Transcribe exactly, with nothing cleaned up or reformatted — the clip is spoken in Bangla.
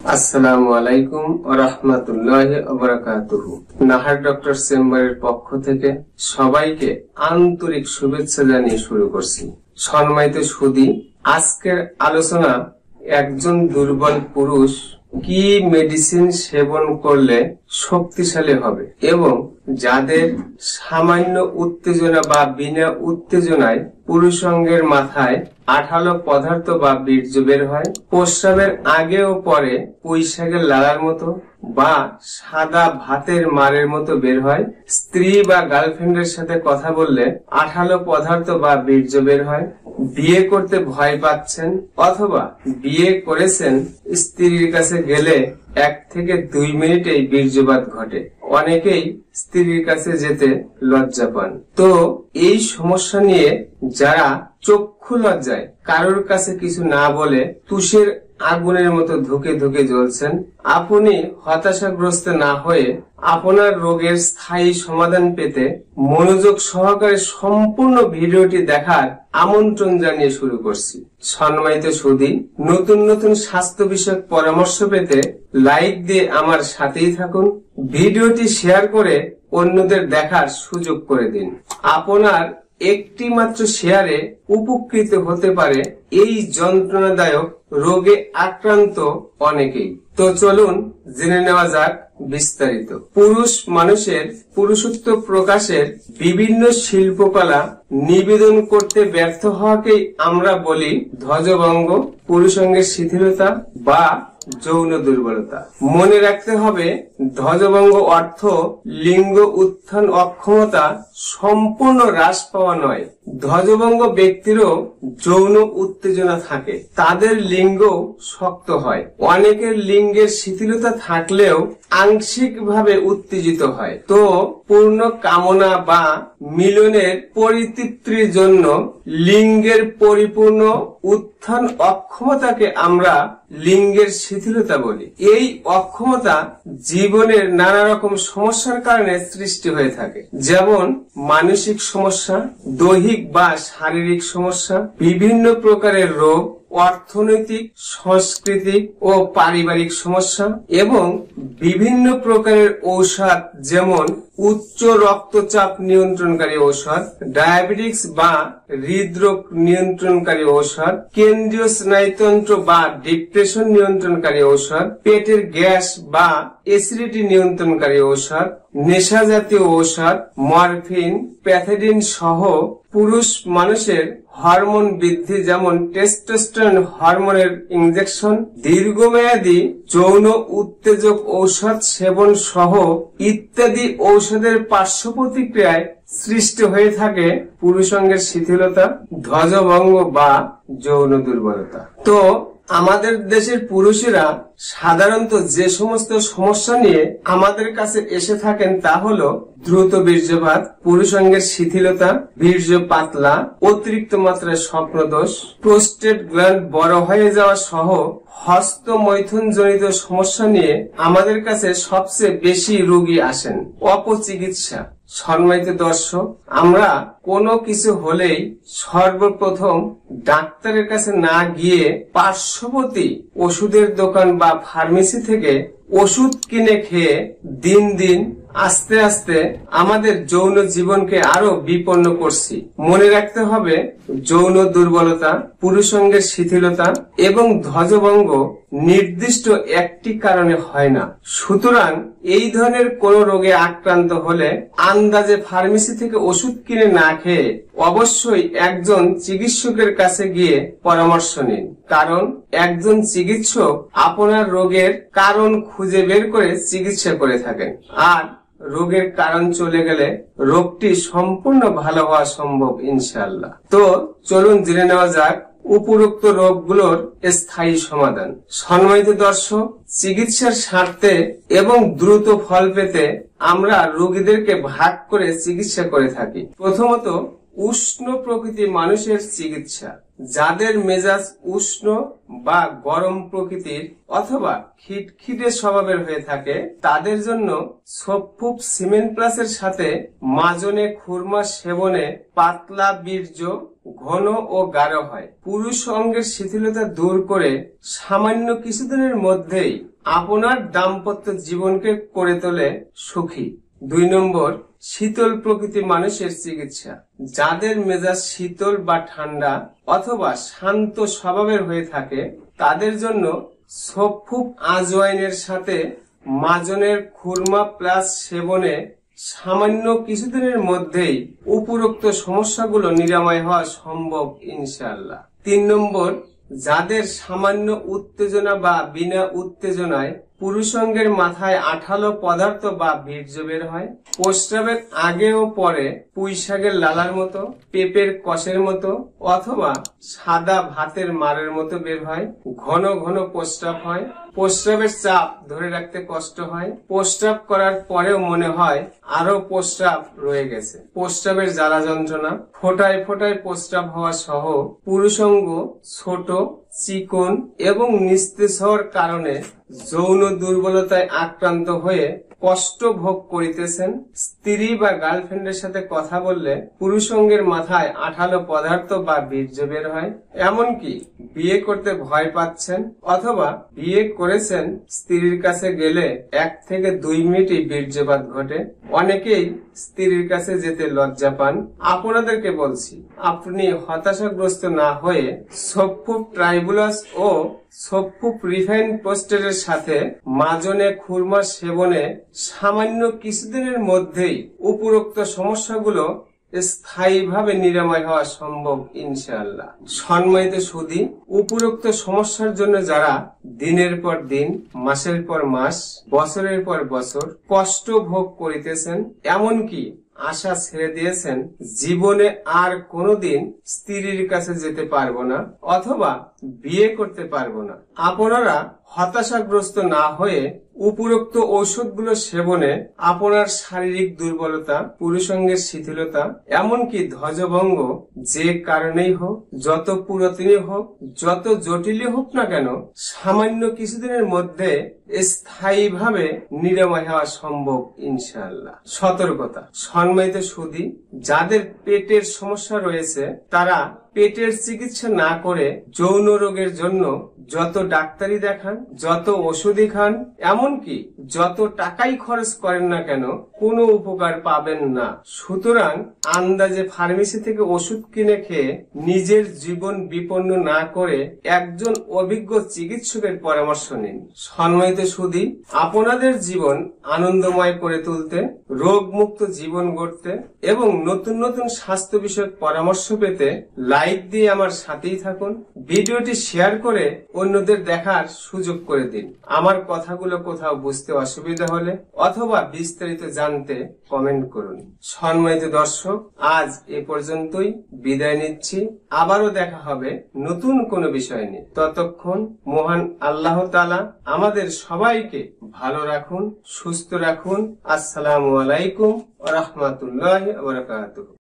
আসসালামু আলাইকুম ওয়া রাহমাতুল্লাহি ওয়া বারাকাতুহু। নাহার ডক্টর চেম্বারের পক্ষ থেকে সবাইকে আন্তরিক শুভেচ্ছা জানিয়ে শুরু করছি। সম্মানিত সুধী, আজকের আলোচনা একজন দুর্বল পুরুষ কি মেডিসিন সেবন করলে শক্তিশালী হবে এবং যাদের সামান্য উত্তেজনা বা বিনা উত্তেজনায় পুরুষাঙ্গের মাথায় আঠালো পদার্থ বা বীর্য বের হয়, প্রস্রাবের আগে ও পরে পুঁইশাকের লালার মতো বা সাদা ভাতের মারের মতো বের হয়, স্ত্রী বা গার্লফ্রেন্ডের সাথে কথা বললে আঠালো পদার্থ বা বীর্য বের হয়, বিয়ে করতে ভয় পাচ্ছেন অথবা বিয়ে করেছেন, স্ত্রীর কাছে গেলে এক থেকে দুই মিনিটেই বীর্যপাত ঘটে, অনেকেই স্ত্রীর কাছে যেতে লজ্জা পান। তো এই সমস্যা নিয়ে যারা চক্ষু লজ্জায় কারোর কাছে কিছু না বলে তুষের আগুনের মতো ধুকে ধুকে জ্বলছেন, আপনি হতাশাগ্রস্ত না হয়ে আপনার রোগের স্থায়ী সমাধান পেতে মনোযোগ সহকারে সম্পূর্ণ ভিডিওটি দেখার আমন্ত্রণ জানিয়ে শুরু করছি। সম্মানিত সুধী, নতুন নতুন স্বাস্থ্য বিষয়ক পরামর্শ পেতে লাইক দিয়ে আমার সাথেই থাকুন, ভিডিওটি শেয়ার করে অন্যদের দেখার সুযোগ করে দিন। আপনার একটি মাত্র শেয়ারে উপকৃত হতে পারে এই যন্ত্রণাদায়ক রোগে আক্রান্ত অনেকেই। তো চলুন জেনে নেওয়া যাক বিস্তারিত। পুরুষ মানুষের পুরুষত্ব প্রকাশের বিভিন্ন শিল্পকলা নিবেদন করতে ব্যর্থ হওয়াকেই আমরা বলি ধ্বজভঙ্গ, পুরুষাঙ্গের শিথিলতা বা যৌন দুর্বলতা। মনে রাখতে হবে, ধ্বজভঙ্গ অর্থ লিঙ্গ উত্থান অক্ষমতা সম্পূর্ণ হ্রাস পাওয়া নয়। ধ্বজভঙ্গ ব্যক্তিরও যৌন উত্তেজনা থাকে, তাদের লিঙ্গ শক্ত হয়, অনেকের লিঙ্গের শিথিলতা থাকলেও আংশিকভাবে উত্তেজিত হয়। তো পূর্ণ কামনা বা মিলনের পরিতৃপ্তির জন্য লিঙ্গের পরিপূর্ণ উত্থান অক্ষমতাকে আমরা লিঙ্গের শিথিলতা বলি। এই অক্ষমতা জীবনের নানা রকম সমস্যার কারণে সৃষ্টি হয়ে থাকে, যেমন মানসিক সমস্যা, দৈহিক বা শারীরিক সমস্যা, বিভিন্ন প্রকারের রোগ, অর্থনৈতিক, সাংস্কৃতিক ও পারিবারিক সমস্যা এবং বিভিন্ন প্রকারের ঔষধ, যেমন উচ্চ রক্তচাপ নিয়ন্ত্রণকারী ঔষধ, ডায়াবেটিস বা হৃদরোগ নিয়ন্ত্রণকারী ঔষধ, কেন্দ্রীয় স্নায়ুতন্ত্র বা ডিপ্রেশন নিয়ন্ত্রণকারী ঔষধ, পেটের গ্যাস বা অ্যাসিডিটি নিয়ন্ত্রণকারী ঔষধ, নেশা জাতীয় ঔষধ, মরফিন, প্যাথেডিন সহ পুরুষ মানুষের হরমোন বৃদ্ধি যেমন টেস্টোস্টেরন হরমোনের ইনজেকশন, দীর্ঘমেয়াদী যৌন উত্তেজক ঔষধ সেবন সহ ইত্যাদি ঔষধের পার্শ্ব প্রতিক্রিয়ায় সৃষ্টি হয়ে থাকে পুরুষাঙ্গের শিথিলতা, ধ্বজভঙ্গ বা যৌন দুর্বলতা। তো আমাদের দেশের পুরুষেরা সাধারণত যে সমস্ত সমস্যা নিয়ে আমাদের কাছে এসে থাকেন তা হলো দ্রুত বীর্যপাত, পুরুষাঙ্গের শিথিলতা, বীর্য পাতলা, অতিরিক্ত মাত্রায় স্বপ্নদোষ, প্রোস্টেট গ্ল্যান্ড বড় হয়ে যাওয়া সহ হস্ত মৈথুন জনিত সমস্যা নিয়ে আমাদের কাছে সবচেয়ে বেশি রোগী আসেন। অপচিকিৎসা। সম্মানিত দর্শক, আমরা কোনো কিছু হলেই সর্বপ্রথম ডাক্তারের কাছে না গিয়ে পার্শ্ববর্তী ওষুধের দোকান বা ফার্মেসি থেকে ওষুধ কিনে খেয়ে দিন দিন আস্তে আস্তে আমাদের যৌন জীবনকে আরো বিপন্ন করছি। মনে রাখতে হবে, যৌন দুর্বলতা, পুরুষাঙ্গের শিথিলতা এবং ধ্বজভঙ্গ নির্দিষ্ট একটি কারণে হয় না। সুতরাং এই ধরনের কোন রোগে আক্রান্ত হলে আন্দাজে ফার্মেসি থেকে ওষুধ কিনে না খেয়ে অবশ্যই একজন চিকিৎসকের কাছে গিয়ে পরামর্শ নিন, কারণ একজন চিকিৎসক আপনার রোগের কারণ খুঁজে বের করে চিকিৎসা করে থাকেন, আর রোগের কারণ চলে গেলে রোগটি সম্পূর্ণ ভালো হওয়া সম্ভব ইনশাআল্লাহ। তো চলুন জেনে নেওয়া যাক উপরোক্ত রোগগুলোর স্থায়ী সমাধান। সম্মানিত দর্শক, চিকিৎসার স্বার্থে এবং দ্রুত ফল পেতে আমরা রোগীদেরকে ভাগ করে চিকিৎসা করে থাকি। প্রথমত, উষ্ণ প্রকৃতির মানুষের চিকিৎসা। যাদের মেজাজ উষ্ণ বা গরম প্রকৃতির অথবা খিটখিটে স্বভাবের হয়ে থাকে, তাদের জন্য সফুপ সিমেন্ট প্লাসের সাথে মাজনে খুরমা সেবনে পাতলা বীর্য ঘন ও গাঢ় হয়। পুরুষ অঙ্গের শিথিলতা দূর করে সামান্য কিছুদিনের মধ্যেই আপনার দাম্পত্য জীবনকে করে তোলে সুখী। দুই নম্বর, শীতল প্রকৃতি মানুষের চিকিৎসা। যাদের মেজাজ শীতল বা ঠান্ডা অথবা শান্ত স্বভাবের হয়ে থাকে তাদের জন্য সফুপ আজওয়াইনের সাথে মাজনের খুরমা প্লাস সেবনে সামান্য কিছুদিনের মধ্যেই উপরোক্ত সমস্যাগুলো নিরাময় হওয়া সম্ভব ইনশাআল্লাহ। তিন নম্বর, যাদের সামান্য উত্তেজনা বা বিনা উত্তেজনায় পুরুষাঙ্গের মাথায় আঠালো পদার্থ বা বীর্য বের হয়, প্রস্রাবের আগে ও পরে পুঁইশাকের লালার মতো, পেঁপের কষের মতো অথবা সাদা ভাতের মারের মতো বের হয়, ঘন ঘন প্রস্রাব হয়, প্রস্রাবের চাপ ধরে রাখতে কষ্ট হয়, প্রস্রাব করার পরেও মনে হয় আরো প্রস্রাব রয়ে গেছে, প্রস্রাবের জ্বালা যন্ত্রণা, ফোটায় ফোটায় প্রস্রাব হওয়া সহ পুরুষাঙ্গ ছোট, চিকন এবং নিস্তেজ হওয়ার কারণে যৌন দুর্বলতায় আক্রান্ত হয়ে কষ্ট ভোগ করিতেছেন। স্ত্রী বা গার্লফ্রেন্ডের সাথে কথা বললে পুরুষাঙ্গের মাথায় আঠালো পদার্থ বা বীর্য বের হয়, এমনকি বিয়ে করতে ভয় পাচ্ছেন অথবা বিয়ে করেছেন, স্ত্রীর কাছে গেলে এক থেকে দুই মিনিটই বীর্যপাত ঘটে, অনেকেই স্ত্রীর কাছে যেতে লজ্জা পান। আপনাদেরকে বলছি, আপনি হতাশাগ্রস্ত না হয়ে সফুপ ট্রাইবুলাস ও সফুপ রিফাইন পোস্টের সাথে মাজনে খুরমা সেবনে সামান্য কিছুদিনের মধ্যেই উপরোক্ত সমস্যাগুলো স্থায়ীভাবে নিরাময় হওয়া সম্ভব ইনশাআল্লাহ। সম্মানিত সুধী, উপরোক্ত সমস্যার জন্য যারা দিনের পর দিন, মাসের পর মাস, বছরের পর বছর কষ্ট ভোগ করিতেছেন, এমনকি আশা ছেড়ে দিয়েছেন জীবনে আর কোনোদিন স্ত্রীর কাছে যেতে পারবো না অথবা বিয়ে করতে পারবো না, আপনারা হতাশাগ্রস্ত না হয়ে উপরোক্ত ঔষধগুলো সেবনে আপনার শারীরিক দুর্বলতা, পুরুষাঙ্গের শিথিলতা, এমনকি ধ্বজভঙ্গ যে কারণেই হোক, যত পুরাতনই হোক, যত জটিলই হোক না কেন, সামান্য কিছুদিনের মধ্যে স্থায়ীভাবে নিরাময় হওয়া সম্ভব ইনশাআল্লাহ। সতর্কতা, সম্মানিত সুধী, যাদের পেটের সমস্যা রয়েছে তারা পেটের চিকিৎসা না করে যৌন রোগের জন্য যত ডাক্তারি দেখান, যত ওষুধই খান, এমনকি যত টাকাই খরচ করেন না কেন, কোনো উপকার পাবেন না। সুতরাং আন্দাজে ফার্মেসি থেকে ওষুধ কিনে খেয়ে নিজের জীবন বিপন্ন না করে একজন অভিজ্ঞ চিকিৎসকের পরামর্শ নিন। সম্মানিত সুধী, আপনাদের জীবন আনন্দময় করে তুলতে, রোগমুক্ত জীবন গড়তে এবং নতুন নতুন স্বাস্থ্য বিষয়ক পরামর্শ পেতে লাইক দিয়ে আমার সাথেই থাকুন। ভিডিওটি শেয়ার করে অন্যদের দেখার সুযোগ করে দিন। আমার কথাগুলো কোথাও বুঝতে অসুবিধা হলে অথবা বিস্তারিত জানতে কমেন্ট করুন। সম্মানিত দর্শক, আজ এ পর্যন্তই, বিদায় নিচ্ছি। আবারও দেখা হবে নতুন কোনো বিষয় নিয়ে। ততক্ষণ মহান আল্লাহ তাআলা আমাদের সবাইকে ভালো রাখুন, সুস্থ রাখুন। আসসালামু আলাইকুম ওয়া রাহমাতুল্লাহি ওয়া বারাকাতুহু।